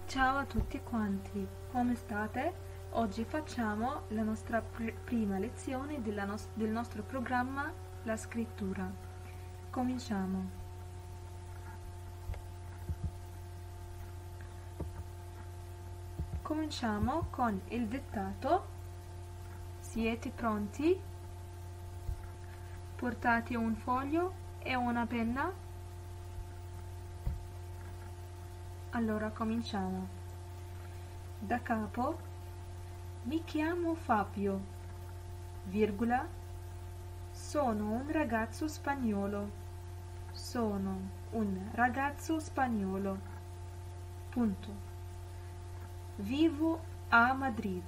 Ciao a tutti quanti, come state? Oggi facciamo la nostra prima lezione del nostro programma La scrittura. Cominciamo. Cominciamo con il dettato. Siete pronti? Portate un foglio e una penna? Allora cominciamo. Da capo, mi chiamo Fabio, virgola, sono un ragazzo spagnolo. Sono un ragazzo spagnolo. Punto. Vivo a Madrid.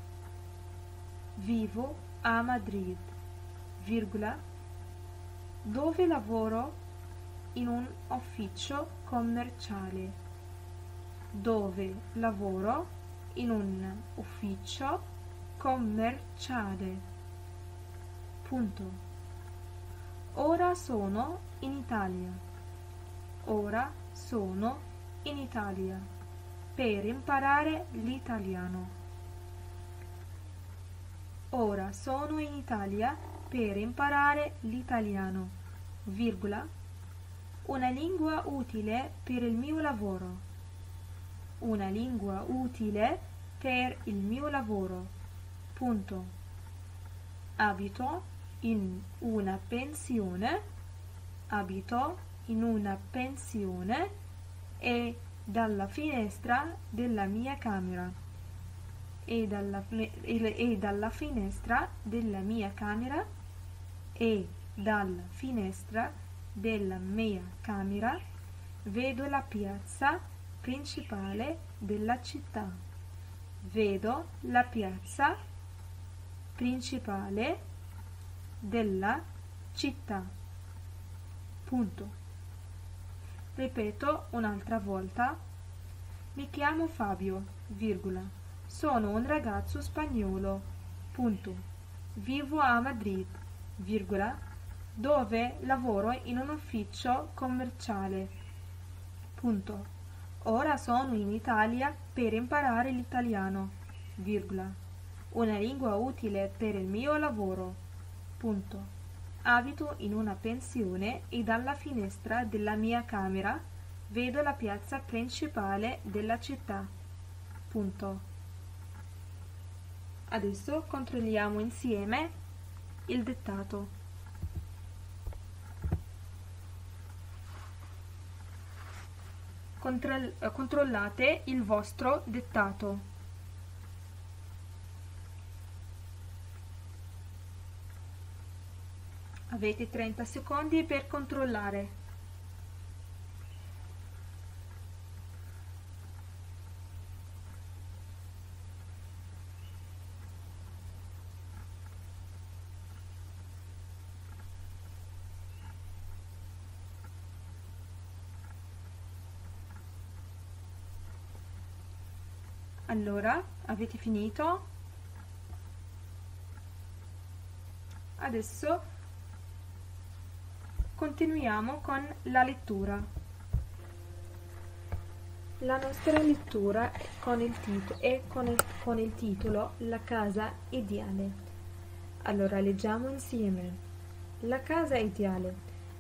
Vivo a Madrid, virgola, dove lavoro in un ufficio commerciale. Dove lavoro in un ufficio commerciale. Punto. Ora sono in Italia. Ora sono in Italia per imparare l'italiano. Ora sono in Italia per imparare l'italiano, virgola, una lingua utile per il mio lavoro. Una lingua utile per il mio lavoro. Punto. Abito in una pensione. Abito in una pensione e dalla finestra della mia camera. E dalla finestra della mia camera e dalla finestra della mia camera vedo la piazza principale della città. Vedo la piazza principale della città. Punto. Ripeto un'altra volta. Mi chiamo Fabio, virgola. Sono un ragazzo spagnolo. Punto. Vivo a Madrid, virgola, dove lavoro in un ufficio commerciale. Punto. Ora sono in Italia per imparare l'italiano, virgola, una lingua utile per il mio lavoro. Punto. Abito in una pensione e dalla finestra della mia camera vedo la piazza principale della città. Punto. Adesso controlliamo insieme il dettato. Controllate il vostro dettato. Avete 30 secondi per controllare. Allora, avete finito? Adesso continuiamo con la lettura. La nostra lettura è con il titolo La casa ideale. Allora leggiamo insieme. La casa ideale.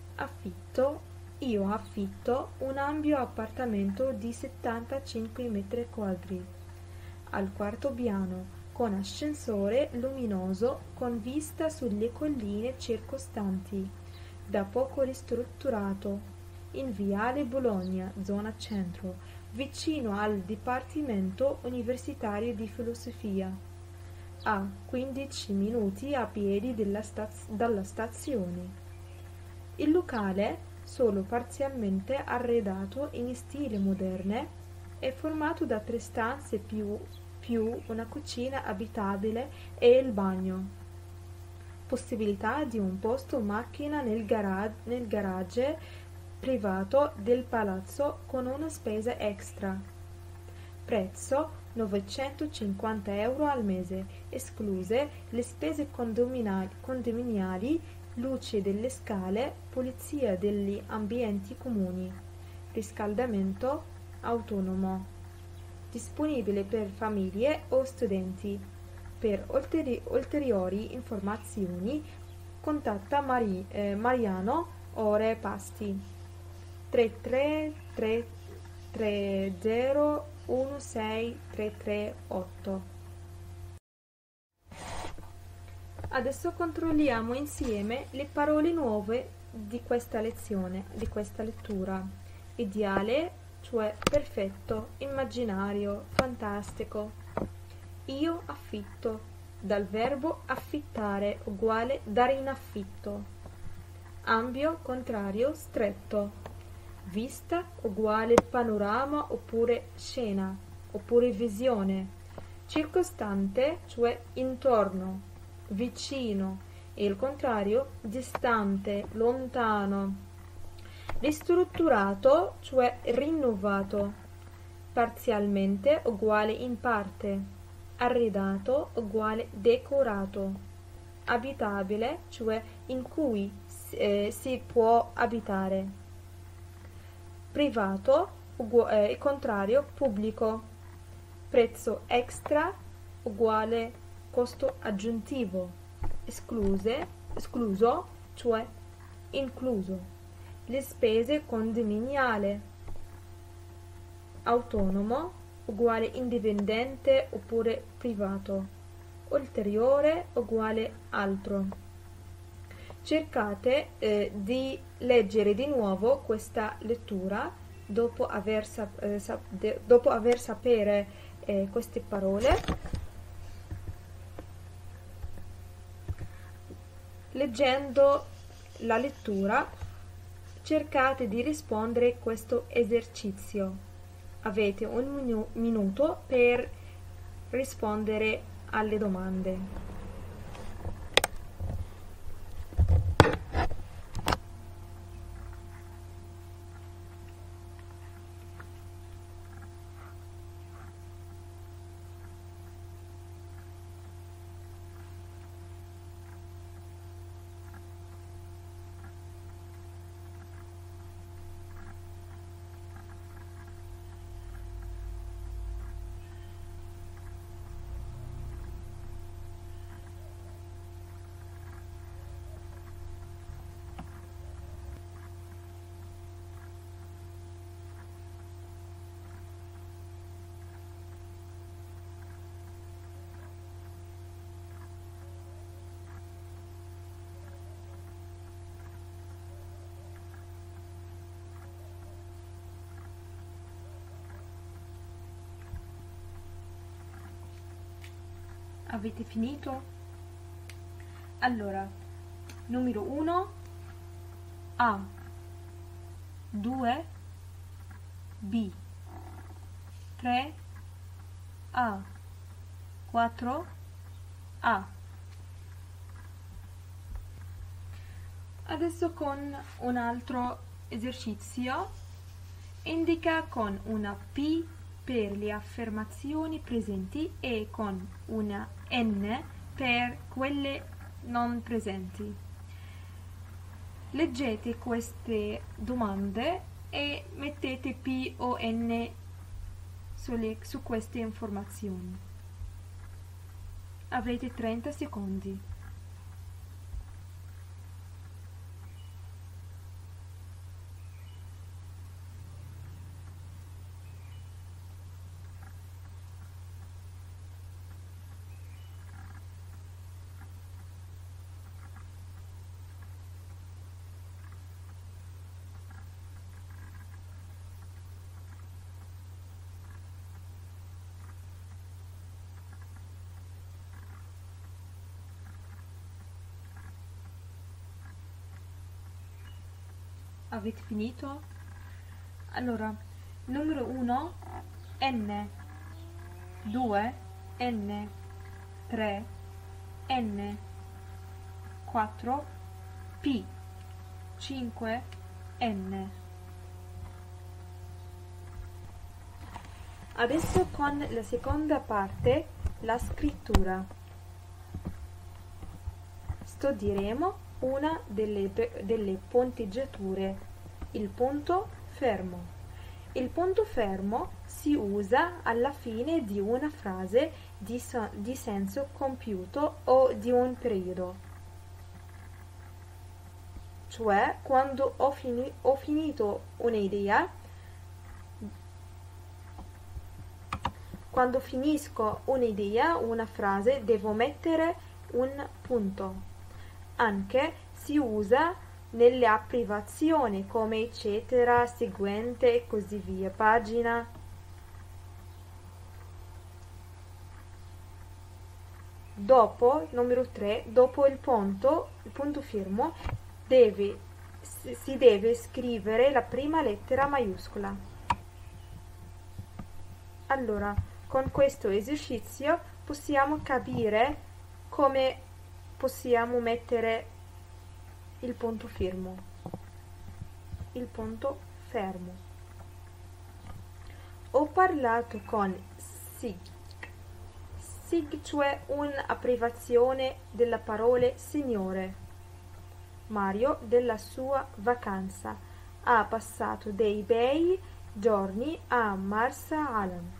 Io affitto un ampio appartamento di 75 metri quadri al quarto piano, con ascensore luminoso con vista sulle colline circostanti, da poco ristrutturato, in Viale Bologna, zona centro, vicino al Dipartimento Universitario di Filosofia, a 15 minuti a piedi dalla stazione. Il locale, solo parzialmente arredato in stile moderne, è formato da 3 stanze più una cucina abitabile e il bagno. Possibilità di un posto macchina nel garage privato del palazzo con una spesa extra. Prezzo 950 euro al mese, escluse le spese condominiali, luce delle scale, pulizia degli ambienti comuni, riscaldamento autonomo. disponibile per famiglie o studenti. Per ulteriori informazioni contatta Mariano Ore Pasti 33330 16338. Adesso controlliamo insieme le parole nuove di questa lezione, di questa lettura. Ideale, cioè perfetto, immaginario, fantastico. Io affitto, dal verbo affittare uguale dare in affitto. Ambio, contrario, stretto. Vista uguale panorama oppure scena, oppure visione. Circostante, cioè intorno. Vicino, e il contrario distante, lontano. Ristrutturato, cioè rinnovato. Parzialmente uguale in parte. Arredato uguale decorato. Abitabile, cioè in cui si può abitare. Privato, il contrario, pubblico. Prezzo extra uguale costo aggiuntivo. Escluso, cioè incluso. Le spese condominiale. Autonomo uguale indipendente oppure privato. Ulteriore uguale altro. Cercate di leggere di nuovo questa lettura dopo aver sapere queste parole. Leggendo la lettura, cercate di rispondere a questo esercizio. Avete un minuto per rispondere alle domande. Avete finito? Allora, numero 1 A, 2 B, 3 A, 4 A. Adesso con un altro esercizio, indica con una P per le affermazioni presenti e con una N per quelle non presenti. Leggete queste domande e mettete P o N su queste informazioni. Avrete 30 secondi. Avete finito? Allora, numero 1 N, 2 N, 3 N, 4 P, 5 N. Adesso con la seconda parte, la scrittura. Studieremo una delle punteggiature, il punto fermo. Il punto fermo si usa alla fine di una frase di senso compiuto o di un periodo. Cioè, quando ho finito un'idea, quando finisco un'idea, una frase, devo mettere un punto. Anche si usa nelle abbreviazioni come eccetera, seguente e così via. Pagina. Dopo, numero 3, dopo il punto fermo, si deve scrivere la prima lettera maiuscola. Allora, con questo esercizio possiamo capire come possiamo mettere il punto fermo. Il punto fermo. Ho parlato con Sig. Sig, cioè un'abbreviazione della parola signore. Mario della sua vacanza. Ha passato dei bei giorni a Marsa Alam.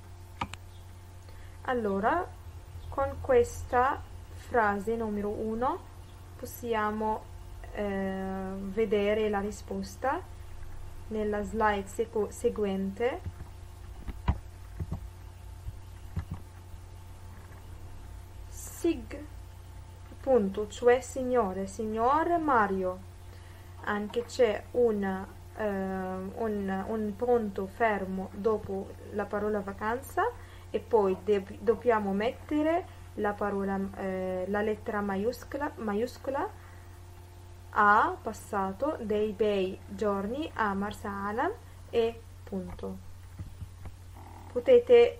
Allora, con questa frase numero 1 possiamo vedere la risposta nella slide seguente. Sig, punto, cioè signore Mario. Anche c'è un punto fermo dopo la parola vacanza e poi dobbiamo mettere la lettera maiuscola. Ha passato dei bei giorni a Marsa Alam e punto. Potete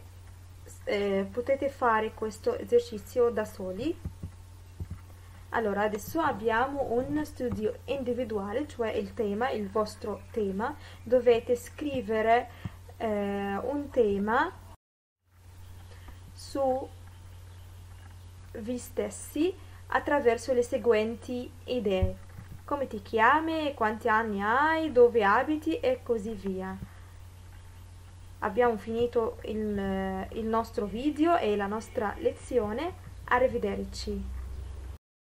fare questo esercizio da soli. Allora, adesso abbiamo un studio individuale, cioè il vostro tema. Dovete scrivere un tema su vi stessi attraverso le seguenti idee. Come ti chiami, quanti anni hai, dove abiti e così via. Abbiamo finito il nostro video e la nostra lezione. Arrivederci.